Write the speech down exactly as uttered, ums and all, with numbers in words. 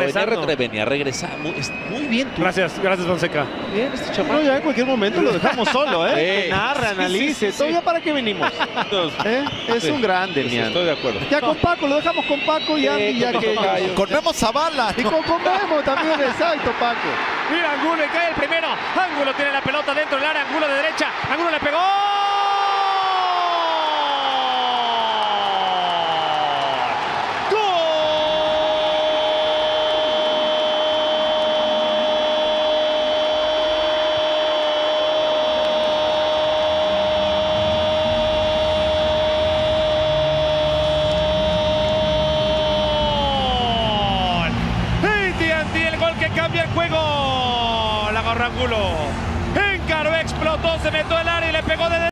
venía, venía regresando. Muy, muy bien tú. Gracias, gracias Fonseca. Bien, este No, chamaco. ya en cualquier momento lo dejamos solo, ¿eh? Eh, Que narre, sí, sí, analice. sí, sí. ¿Todavía para qué venimos? ¿Eh? Es Sí, un grande, sí, Mian. estoy de acuerdo. Ya con Paco, lo dejamos con Paco y Andy, ya que... Con Memo Zavala. Y con, con Memo también, exacto, Paco. Mira Angulo y cae el primero. Angulo tiene la pelota dentro del área. Angulo de derecha. Angulo le pegó. El gol que cambia el juego. La agarró Angulo. Encaró, explotó, se metió el área y le pegó de